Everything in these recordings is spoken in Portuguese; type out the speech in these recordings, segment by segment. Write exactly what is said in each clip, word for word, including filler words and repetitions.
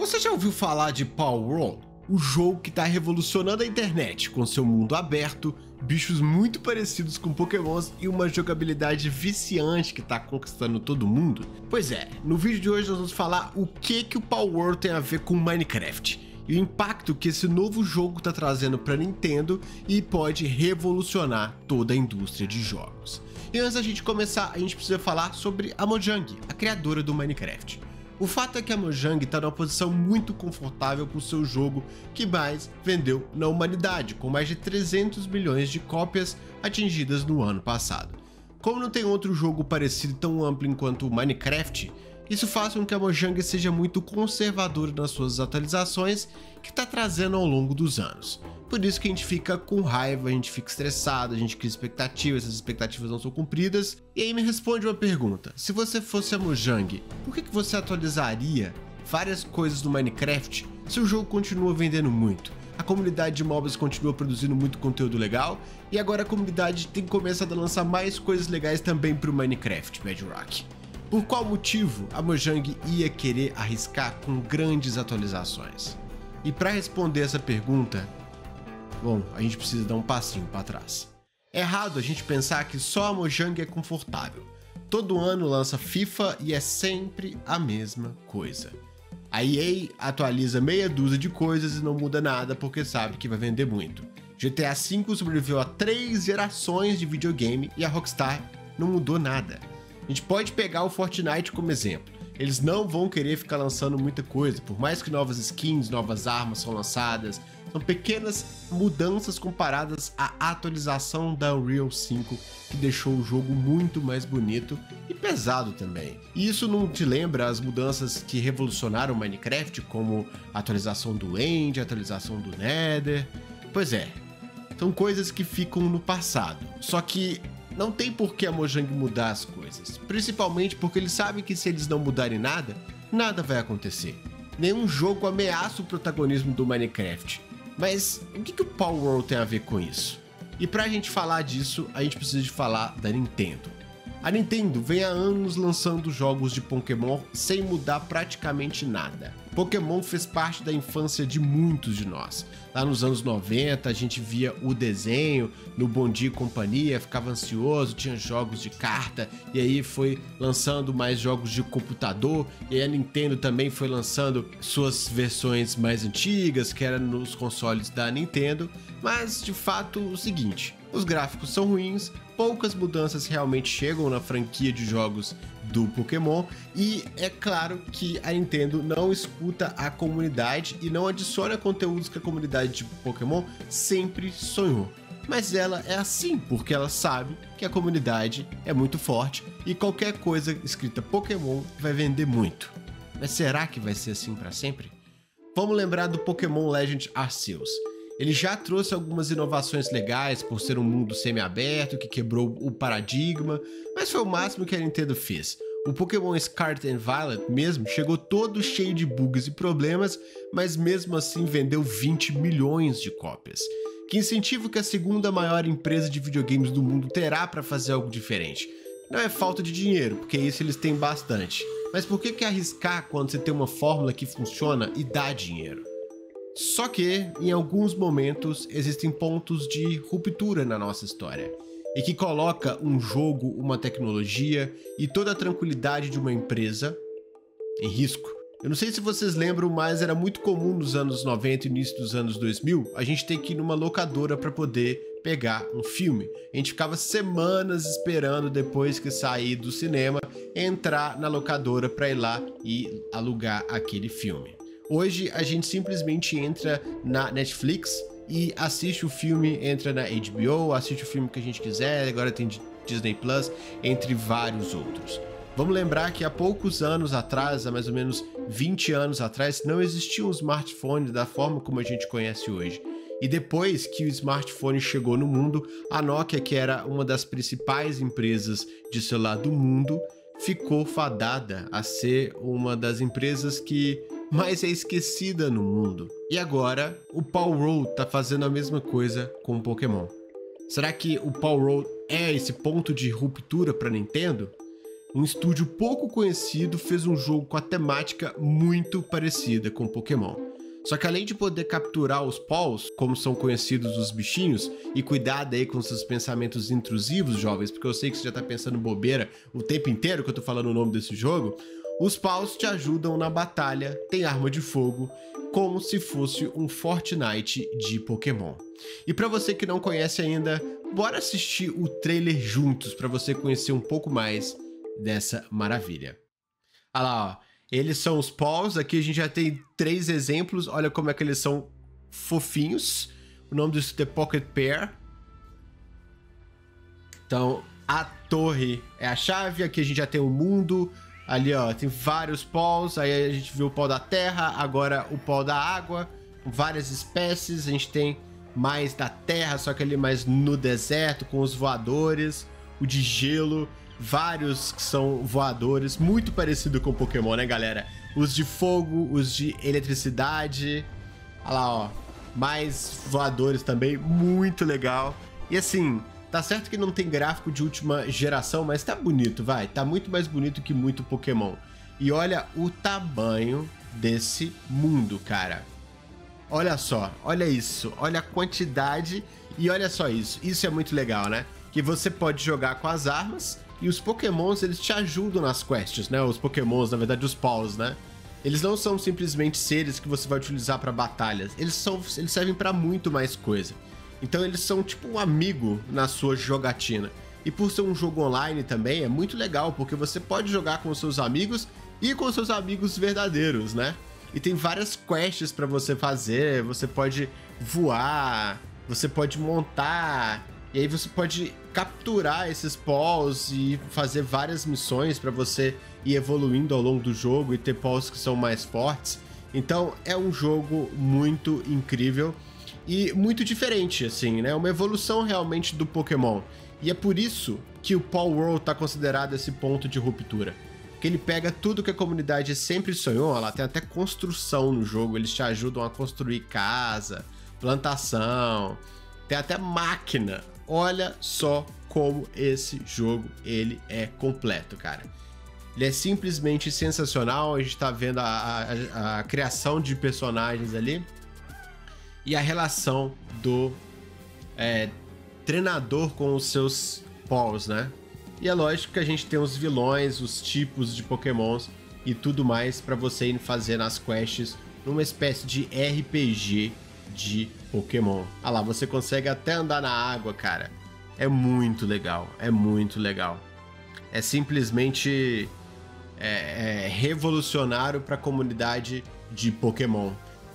Você já ouviu falar de Palworld? O jogo que está revolucionando a internet com seu mundo aberto, bichos muito parecidos com Pokémons e uma jogabilidade viciante que está conquistando todo mundo? Pois é, no vídeo de hoje nós vamos falar o que, que o Palworld tem a ver com Minecraft e o impacto que esse novo jogo está trazendo para Nintendo e pode revolucionar toda a indústria de jogos. E antes da gente começar, a gente precisa falar sobre a Mojang, a criadora do Minecraft. O fato é que a Mojang está numa posição muito confortável com o seu jogo que mais vendeu na humanidade, com mais de trezentos milhões de cópias atingidas no ano passado. Como não tem outro jogo parecido tão amplo enquanto o Minecraft, isso faz com que a Mojang seja muito conservadora nas suas atualizações que está trazendo ao longo dos anos. Por isso que a gente fica com raiva, a gente fica estressado, a gente cria expectativas, essas expectativas não são cumpridas. E aí me responde uma pergunta: se você fosse a Mojang, por que, que você atualizaria várias coisas no Minecraft se o jogo continua vendendo muito? A comunidade de mobs continua produzindo muito conteúdo legal e agora a comunidade tem começado a lançar mais coisas legais também para o Minecraft Bedrock. Por qual motivo a Mojang ia querer arriscar com grandes atualizações? E para responder essa pergunta, bom, a gente precisa dar um passinho para trás. É errado a gente pensar que só a Mojang é confortável. Todo ano lança FIFA e é sempre a mesma coisa. A E A atualiza meia dúzia de coisas e não muda nada porque sabe que vai vender muito. G T A cinco sobreviveu a três gerações de videogame e a Rockstar não mudou nada. A gente pode pegar o Fortnite como exemplo. Eles não vão querer ficar lançando muita coisa, por mais que novas skins, novas armas são lançadas, são pequenas mudanças comparadas à atualização da Unreal cinco, que deixou o jogo muito mais bonito e pesado também. E isso não te lembra as mudanças que revolucionaram o Minecraft, como a atualização do End, a atualização do Nether? Pois é, são coisas que ficam no passado, só que não tem por que a Mojang mudar as coisas, principalmente porque eles sabem que se eles não mudarem nada, nada vai acontecer. Nenhum jogo ameaça o protagonismo do Minecraft. Mas o que, que o Palworld tem a ver com isso? E pra gente falar disso, a gente precisa de falar da Nintendo. A Nintendo vem há anos lançando jogos de Pokémon sem mudar praticamente nada. Pokémon fez parte da infância de muitos de nós. Lá nos anos noventa a gente via o desenho no Bom Dia e Companhia, ficava ansioso, tinha jogos de carta, e aí foi lançando mais jogos de computador, e aí a Nintendo também foi lançando suas versões mais antigas, que eram nos consoles da Nintendo. Mas de fato o seguinte, os gráficos são ruins, poucas mudanças realmente chegam na franquia de jogos do Pokémon e é claro que a Nintendo não escuta a comunidade e não adiciona conteúdos que a comunidade de Pokémon sempre sonhou. Mas ela é assim porque ela sabe que a comunidade é muito forte e qualquer coisa escrita Pokémon vai vender muito. Mas será que vai ser assim para sempre? Vamos lembrar do Pokémon Legend Arceus. Ele já trouxe algumas inovações legais por ser um mundo semi-aberto que quebrou o paradigma, mas foi o máximo que a Nintendo fez. O Pokémon Scarlet and Violet mesmo chegou todo cheio de bugs e problemas, mas mesmo assim vendeu vinte milhões de cópias. Que incentivo que a segunda maior empresa de videogames do mundo terá para fazer algo diferente? Não é falta de dinheiro, porque isso eles têm bastante. Mas por que que arriscar quando você tem uma fórmula que funciona e dá dinheiro? Só que, em alguns momentos, existem pontos de ruptura na nossa história, e que coloca um jogo, uma tecnologia e toda a tranquilidade de uma empresa em risco. Eu não sei se vocês lembram, mas era muito comum nos anos noventa e início dos anos dois mil, a gente ter que ir numa locadora para poder pegar um filme. A gente ficava semanas esperando depois que sair do cinema, entrar na locadora para ir lá e alugar aquele filme. Hoje a gente simplesmente entra na Netflix e assiste o filme, entra na H B O, assiste o filme que a gente quiser, agora tem Disney Plus, entre vários outros. Vamos lembrar que há poucos anos atrás, há mais ou menos vinte anos atrás, não existia um smartphone da forma como a gente conhece hoje. E depois que o smartphone chegou no mundo, a Nokia, que era uma das principais empresas de celular do mundo, ficou fadada a ser uma das empresas que mais é esquecida no mundo. E agora o Palworld tá fazendo a mesma coisa com o Pokémon. Será que o Palworld é esse ponto de ruptura para Nintendo? um estúdio pouco conhecido fez um jogo com a temática muito parecida com Pokémon. Só que além de poder capturar os Paws, como são conhecidos os bichinhos, e cuidado aí com seus pensamentos intrusivos, jovens, porque eu sei que você já tá pensando bobeira o tempo inteiro que eu tô falando o nome desse jogo, os Paws te ajudam na batalha, tem arma de fogo, como se fosse um Fortnite de Pokémon. E pra você que não conhece ainda, bora assistir o trailer juntos pra você conhecer um pouco mais dessa maravilha. Olha lá, ó. Eles são os Paws, aqui a gente já tem três exemplos, olha como é que eles são fofinhos. O nome disso é Pocket Pair. Então, a torre é a chave, aqui a gente já tem o mundo, ali ó, tem vários Paws, aí a gente viu o Paw da terra, agora o Paw da água, várias espécies, a gente tem mais da terra, só que ali mais no deserto, com os voadores, o de gelo, vários que são voadores, muito parecido com Pokémon, né, galera? Os de fogo, os de eletricidade, olha lá, ó, mais voadores também, muito legal. E assim, tá certo que não tem gráfico de última geração, mas tá bonito, vai, tá muito mais bonito que muito Pokémon. E olha o tamanho desse mundo, cara. Olha só, olha isso, olha a quantidade e olha só isso, isso é muito legal, né? Que você pode jogar com as armas e os Pokémons, eles te ajudam nas quests, né? Os Pokémons, na verdade, os Paws, né? Eles não são simplesmente seres que você vai utilizar para batalhas, eles, são, eles servem para muito mais coisa. Então eles são tipo um amigo na sua jogatina. E por ser um jogo online também, é muito legal, porque você pode jogar com os seus amigos e com os seus amigos verdadeiros, né? E tem várias quests para você fazer, você pode voar, você pode montar, e aí você pode capturar esses Paws e fazer várias missões para você ir evoluindo ao longo do jogo e ter Paws que são mais fortes. Então é um jogo muito incrível e muito diferente, assim, né? Uma evolução realmente do Pokémon. E é por isso que o Palworld está considerado esse ponto de ruptura. Que ele pega tudo que a comunidade sempre sonhou, ó lá, tem até construção no jogo, eles te ajudam a construir casa, plantação, tem até máquina. Olha só como esse jogo ele é completo, cara. Ele é simplesmente sensacional, a gente tá vendo a, a, a criação de personagens ali e a relação do é, treinador com os seus Paws, né? E é lógico que a gente tem os vilões, os tipos de Pokémons e tudo mais para você ir fazer nas quests numa espécie de R P G de Pokémon. Ah lá, você consegue até andar na água, cara. É muito legal, é muito legal. É simplesmente é, é revolucionário para a comunidade de Pokémon.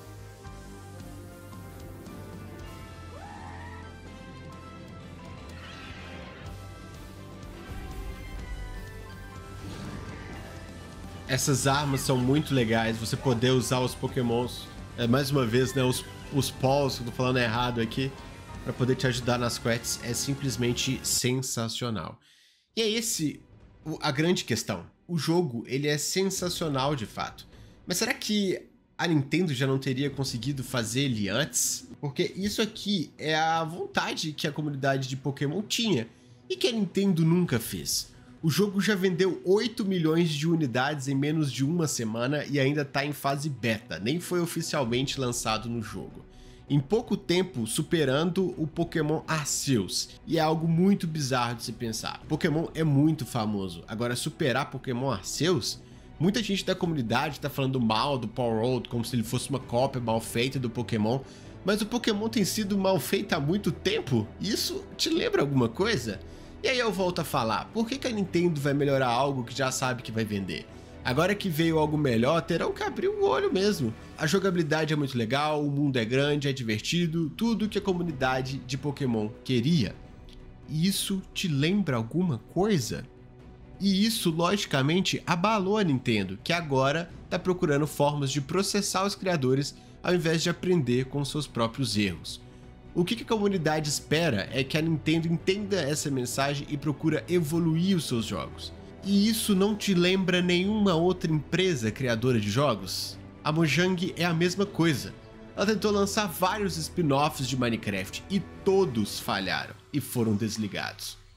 Essas armas são muito legais, você poder usar os Pokémons, é, mais uma vez, né, os, os Paws, eu tô falando errado aqui, para poder te ajudar nas quests, é simplesmente sensacional. E é esse a grande questão. O jogo, ele é sensacional de fato. Mas será que a Nintendo já não teria conseguido fazer ele antes? Porque isso aqui é a vontade que a comunidade de Pokémon tinha e que a Nintendo nunca fez. O jogo já vendeu oito milhões de unidades em menos de uma semana e ainda está em fase beta, nem foi oficialmente lançado no jogo. Em pouco tempo, superando o Pokémon Arceus, e é algo muito bizarro de se pensar. Pokémon é muito famoso, agora superar Pokémon Arceus? Muita gente da comunidade está falando mal do Palworld como se ele fosse uma cópia mal feita do Pokémon, mas o Pokémon tem sido mal feito há muito tempo? Isso te lembra alguma coisa? E aí eu volto a falar, por que que a Nintendo vai melhorar algo que já sabe que vai vender? Agora que veio algo melhor, terão que abrir o olho mesmo. A jogabilidade é muito legal, o mundo é grande, é divertido, tudo que a comunidade de Pokémon queria. E isso te lembra alguma coisa? E isso, logicamente, abalou a Nintendo, que agora está procurando formas de processar os criadores ao invés de aprender com seus próprios erros. O que a comunidade espera é que a Nintendo entenda essa mensagem e procura evoluir os seus jogos. E isso não te lembra nenhuma outra empresa criadora de jogos? A Mojang é a mesma coisa. Ela tentou lançar vários spin-offs de Minecraft e todos falharam e foram desligados.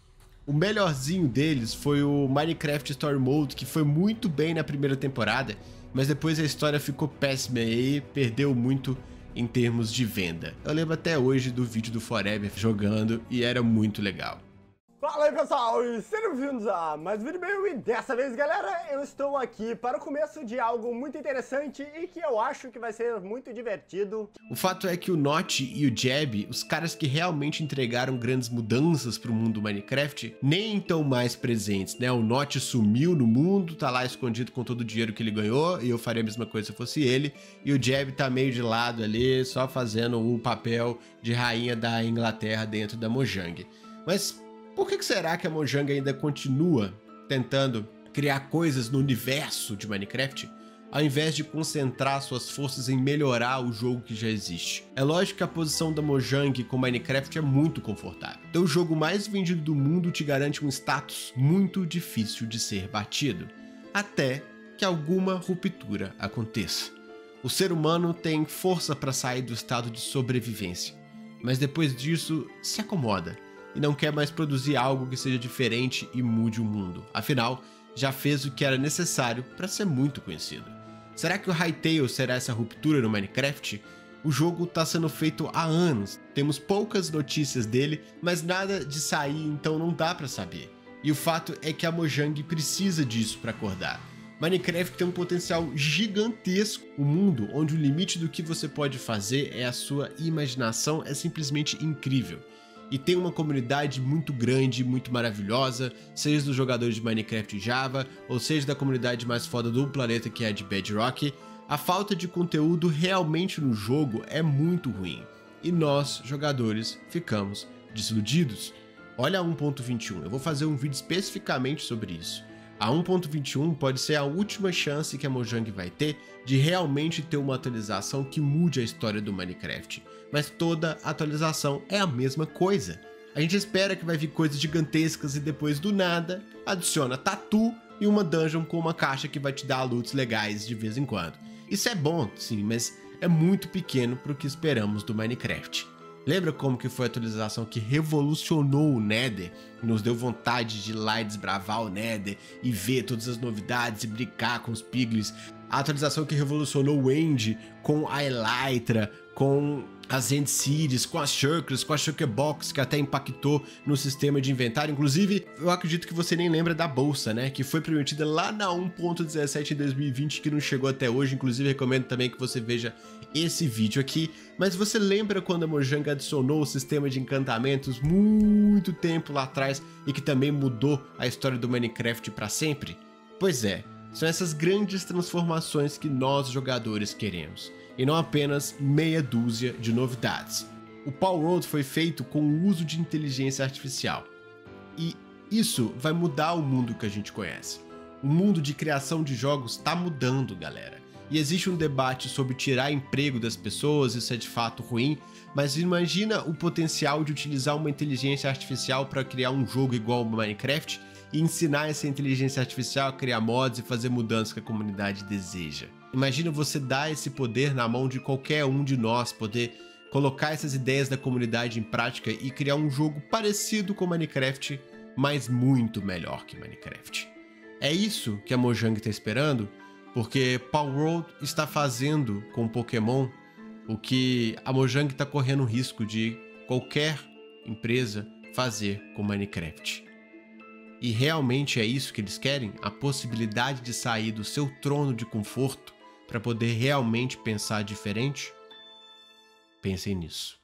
O melhorzinho deles foi o Minecraft Story Mode, que foi muito bem na primeira temporada, mas depois a história ficou péssima e perdeu muito em termos de venda. Eu lembro até hoje do vídeo do Forever jogando e era muito legal. Fala aí pessoal, e sejam bem-vindos a mais um vídeo meu, e dessa vez galera, eu estou aqui para o começo de algo muito interessante e que eu acho que vai ser muito divertido. O fato é que o Notch e o Jeb, os caras que realmente entregaram grandes mudanças para o mundo do Minecraft, nem estão mais presentes, né? O Notch sumiu no mundo, tá lá escondido com todo o dinheiro que ele ganhou, e eu faria a mesma coisa se fosse ele, e o Jeb tá meio de lado ali, só fazendo o papel de rainha da Inglaterra dentro da Mojang. Mas por que será que a Mojang ainda continua tentando criar coisas no universo de Minecraft, ao invés de concentrar suas forças em melhorar o jogo que já existe? É lógico que a posição da Mojang com Minecraft é muito confortável. Ter o jogo mais vendido do mundo te garante um status muito difícil de ser batido, até que alguma ruptura aconteça. O ser humano tem força para sair do estado de sobrevivência, mas depois disso se acomoda e não quer mais produzir algo que seja diferente e mude o mundo. Afinal, já fez o que era necessário para ser muito conhecido. Será que o Hytale será essa ruptura no Minecraft? O jogo está sendo feito há anos, temos poucas notícias dele, mas nada de sair, então não dá para saber. E o fato é que a Mojang precisa disso para acordar. Minecraft tem um potencial gigantesco, um mundo onde o limite do que você pode fazer é a sua imaginação, é simplesmente incrível. E tem uma comunidade muito grande, muito maravilhosa, seja dos jogadores de Minecraft e Java, ou seja da comunidade mais foda do planeta que é a de Bedrock. A falta de conteúdo realmente no jogo é muito ruim, e nós, jogadores, ficamos desiludidos. Olha a um ponto vinte e um, eu vou fazer um vídeo especificamente sobre isso. A um ponto vinte e um pode ser a última chance que a Mojang vai ter de realmente ter uma atualização que mude a história do Minecraft. Mas toda atualização é a mesma coisa. A gente espera que vai vir coisas gigantescas e depois do nada adiciona tatu e uma dungeon com uma caixa que vai te dar loots legais de vez em quando. Isso é bom, sim, mas é muito pequeno para o que esperamos do Minecraft. Lembra como que foi a atualização que revolucionou o Nether, nos deu vontade de ir lá e desbravar o Nether e ver todas as novidades e brincar com os piglins? A atualização que revolucionou o End com a Elytra, com as End Cities, com as Shulkers, com a Shulker Box, que até impactou no sistema de inventário. Inclusive, eu acredito que você nem lembra da bolsa, né? Que foi prometida lá na um ponto dezessete em dois mil e vinte, que não chegou até hoje. Inclusive, recomendo também que você veja esse vídeo aqui. Mas você lembra quando a Mojang adicionou o sistema de encantamentos muito tempo lá atrás e que também mudou a história do Minecraft para sempre? Pois é, são essas grandes transformações que nós jogadores queremos, e não apenas meia dúzia de novidades. O Palworld foi feito com o uso de inteligência artificial, e isso vai mudar o mundo que a gente conhece. O mundo de criação de jogos está mudando, galera. E existe um debate sobre tirar emprego das pessoas, isso é de fato ruim, mas imagina o potencial de utilizar uma inteligência artificial para criar um jogo igual ao Minecraft e ensinar essa inteligência artificial a criar mods e fazer mudanças que a comunidade deseja. Imagina você dar esse poder na mão de qualquer um de nós, poder colocar essas ideias da comunidade em prática e criar um jogo parecido com Minecraft, mas muito melhor que Minecraft. É isso que a Mojang está esperando? Porque Palworld está fazendo com Pokémon o que a Mojang está correndo o risco de qualquer empresa fazer com Minecraft. E realmente é isso que eles querem? A possibilidade de sair do seu trono de conforto para poder realmente pensar diferente? Pensem nisso.